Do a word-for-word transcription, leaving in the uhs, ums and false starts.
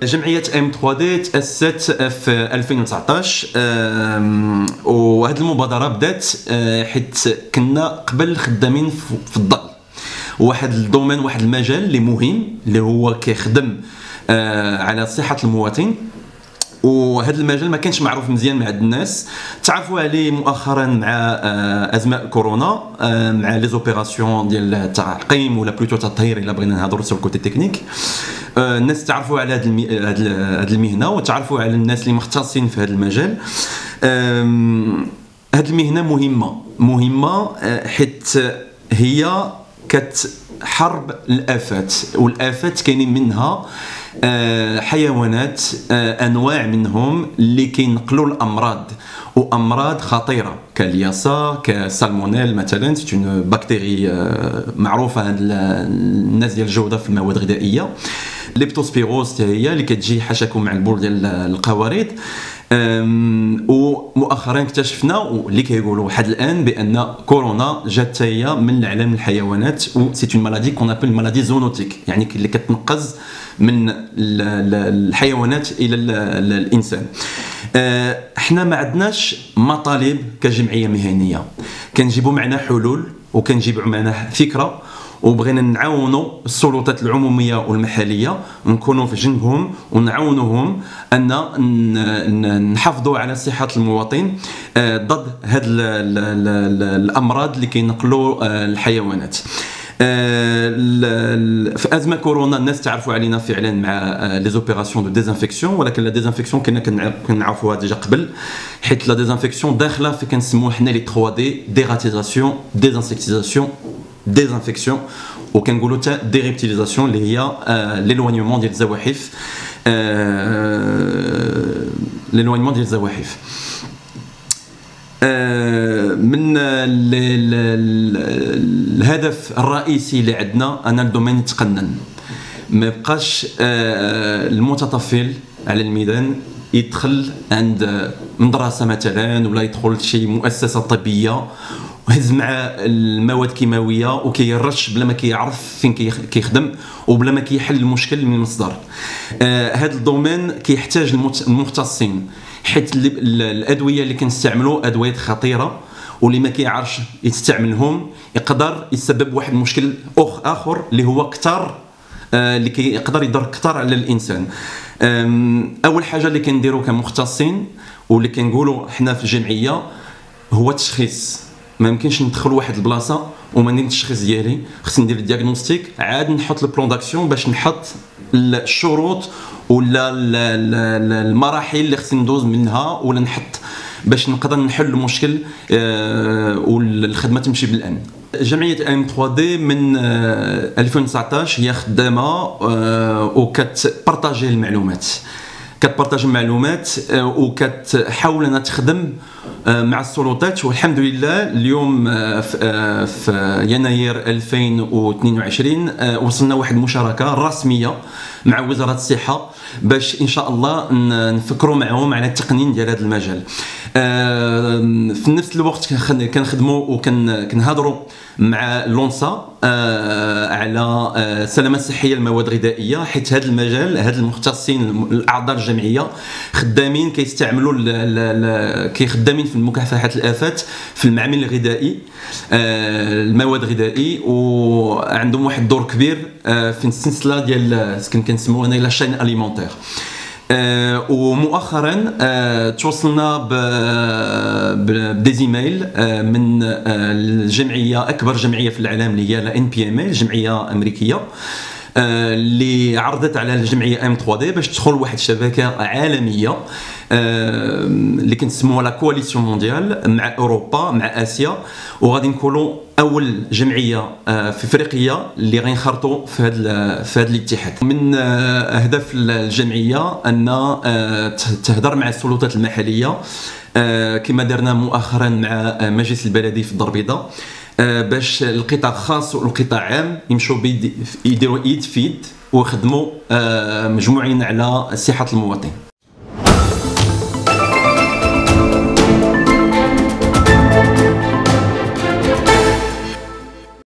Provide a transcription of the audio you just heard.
جمعية ام ثلاثة دي تأسست في ألفين وتسعطاش، وهذه المبادرة بدات حيت كنا قبل خدامين في الظل واحد الدومين، واحد المجال اللي مهم اللي هو كيخدم على صحة المواطن. وهذا المجال ما كانش معروف مزيان مع الناس، تعرفوا عليه مؤخرا مع ازمه كورونا، مع لي زوبيراسيون ديال التعقيم ولا بلوتو التطهير الا بغينا نهضروا سور الكوتي تكنيك. الناس تعرفوا على هذه المهنه وتعرفوا على الناس اللي مختصين في هذا المجال. هذه المهنه مهمه مهمه حيت هي كتحارب الافات، والافات كاينين منها حيوانات انواع منهم اللي كينقلوا الامراض، وامراض خطيره كالياسا كالسالمونيل مثلا، سي اون بكتيري معروفه عند الناس ديال الجوده في المواد الغذائيه. ليبتوسبيروز هي اللي كتجي حاشاكم مع البول ديال القوارض. ومؤخرا اكتشفنا واللي كيقولوا واحد الان بان كورونا جات هي من عالم الحيوانات، و سي اون مالادي كون ابل مالادي زونوتيك، يعني اللي كتنقز من الحيوانات الى الانسان. احنا ما عندناش مطالب كجمعيه مهنيه، كنجيبوا معنا حلول وكنجيبوا معنا فكره، وبغينا نعاونوا السلطات العموميه والمحليه، نكونوا في جنبهم ونعاونوهم ان نحافظوا على صحه المواطن ضد هاد الامراض اللي كينقلوا الحيوانات. في ازمه كورونا الناس تعرفوا علينا فعلا مع لي زوبيراسيون دو ديزانفيكسيون، ولكن لا ديزانفيكسيون كنا كنعرفوها ديجا قبل، حيت لا ديزانفيكسيون داخله في كنسموه حنا لي ثلاثة دي، ديغاتيزاسيون، ديزانسكتيزاسيون، ديزانفيكسيون، وكنقولوا حتى ديريبتيليزاسيون اللي هي ليلوانيومون ديال الزواحف، ليلوانيومون ديال الزواحف. من الهدف الرئيسي اللي عندنا ان الدومين يتقنن، ما يبقاش المتطفل على الميدان يدخل عند مدرسه مثلا ولا يدخل شي مؤسسه طبيه وهز مع المواد الكيماويه وكيرش بلا ما كيعرف فين كيخدم وبلا ما كيحل المشكل من المصدر. هذا الدومين كيحتاج المختصين، حيت الادويه اللي كنستعملوا ادويه خطيره، واللي ما كيعرفش يستعملهم يقدر يسبب واحد المشكل اخ اخر اللي هو كثر، اللي كيقدر يضر كثر على الانسان. اول حاجه اللي كنديروا كمختصين واللي كنقولوا حنا في الجمعيه هو التشخيص. ما يمكنش ندخل واحد البلاصه وما ندير التشخيص ديالي، خصني ندير الدياغنوستيك، عاد نحط البلان داكسيون باش نحط الشروط ولا المراحل اللي خصني ندوز منها، ولا نحط باش نقدر نحل المشكل والخدمه تمشي بالامن. جمعيه ام ثلاثة دي من ألفين وتسعطاش هي خدامه وكتبارطاجي المعلومات، كتبارطاجي المعلومات وكتحاول انها تخدم مع السلطات. والحمد لله اليوم في يناير ألفين واثنين وعشرين وصلنا واحد المشاركه رسميه مع وزاره الصحه باش ان شاء الله نفكروا معهم على التقنين ديال هذا المجال. في نفس الوقت كنخدموا وكنهضروا مع لونسا على السلامه الصحيه المواد الغذائيه، حيت هذا المجال هاد المختصين الاعضاء الجمعيه خدامين كيستعملوا كيخدمين في مكافحه الافات في المعمل الغذائي، المواد الغذائي، وعندهم واحد الدور كبير في السلسله ديال كنسموها لا شين اليمونتير. آه ومؤخرا آه توصلنا بديزيميل آه من آه الجمعيه، اكبر جمعيه في العالم اللي هي لا ان بي ام اي، جمعيه امريكيه آه اللي عرضت على الجمعيه ام ثلاثة دي باش تدخل واحد الشبكه عالميه آه اللي كنسموها لا كواليسيون مونديال مع اوروبا مع اسيا، وغادي نكونوا اول جمعيه في افريقيا اللي غينخرطوا في هذا في هذا الاتحاد. من اهداف الجمعيه ان تهضر مع السلطات المحليه كما درنا مؤخرا مع مجلس البلدي في الدار البيضاء، باش القطاع الخاص والقطاع العام يمشوا يديروا ايد في يد ويخدموا مجموعين على صحه المواطن.